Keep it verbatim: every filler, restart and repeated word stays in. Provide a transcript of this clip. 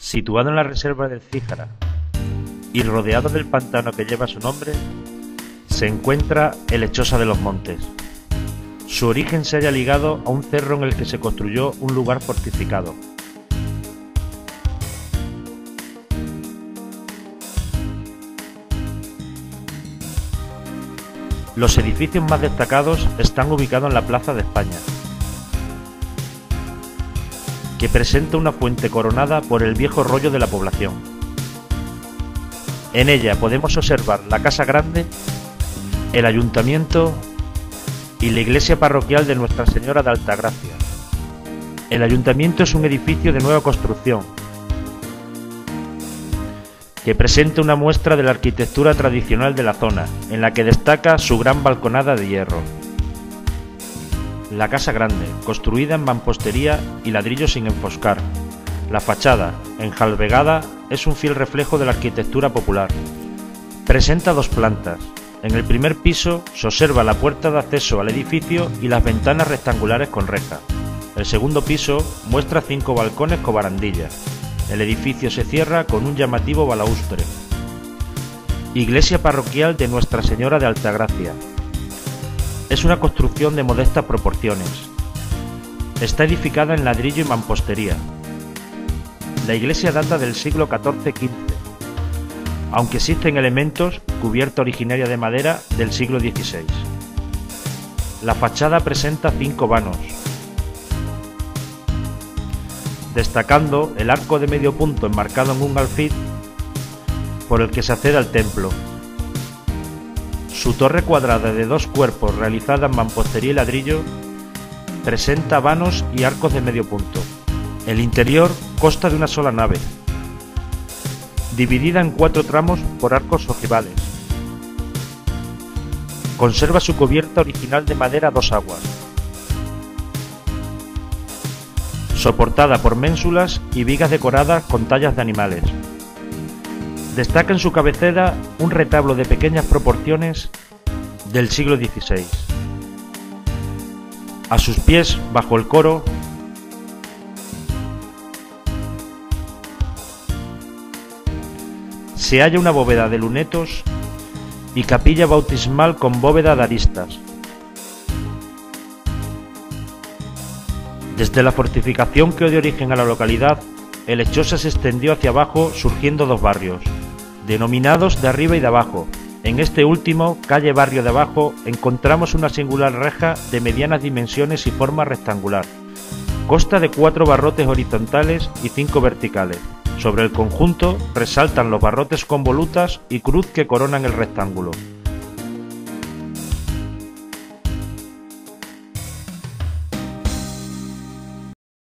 Situado en la reserva del Cíjara y rodeado del pantano que lleva su nombre, se encuentra el Lechosa de los Montes. Su origen se halla ligado a un cerro en el que se construyó un lugar fortificado. Los edificios más destacados están ubicados en la Plaza de España, que presenta una fuente coronada por el viejo rollo de la población. En ella podemos observar la Casa Grande, el Ayuntamiento y la iglesia parroquial de Nuestra Señora de Altagracia. El Ayuntamiento es un edificio de nueva construcción que presenta una muestra de la arquitectura tradicional de la zona, en la que destaca su gran balconada de hierro. La Casa Grande, construida en mampostería y ladrillo sin enfoscar. La fachada, enjalbegada, es un fiel reflejo de la arquitectura popular. Presenta dos plantas. En el primer piso se observa la puerta de acceso al edificio y las ventanas rectangulares con reja. El segundo piso muestra cinco balcones con barandillas. El edificio se cierra con un llamativo balaustre. Iglesia parroquial de Nuestra Señora de Altagracia. Es una construcción de modestas proporciones. Está edificada en ladrillo y mampostería. La iglesia data del siglo catorce quince, aunque existen elementos, cubierta originaria de madera, del siglo dieciséis. La fachada presenta cinco vanos, destacando el arco de medio punto enmarcado en un alfiz por el que se accede al templo. Su torre cuadrada de dos cuerpos realizada en mampostería y ladrillo presenta vanos y arcos de medio punto. El interior consta de una sola nave, dividida en cuatro tramos por arcos ojivales. Conserva su cubierta original de madera a dos aguas, soportada por ménsulas y vigas decoradas con tallas de animales. Destaca en su cabecera un retablo de pequeñas proporciones del siglo dieciséis. A sus pies, bajo el coro, se halla una bóveda de lunetos y capilla bautismal con bóveda de aristas. Desde la fortificación que dio origen a la localidad, el Lechosa se extendió hacia abajo surgiendo dos barrios, denominados de arriba y de abajo. En este último, calle Barrio de Abajo, encontramos una singular reja de medianas dimensiones y forma rectangular. Consta de cuatro barrotes horizontales y cinco verticales. Sobre el conjunto resaltan los barrotes con volutas y cruz que coronan el rectángulo.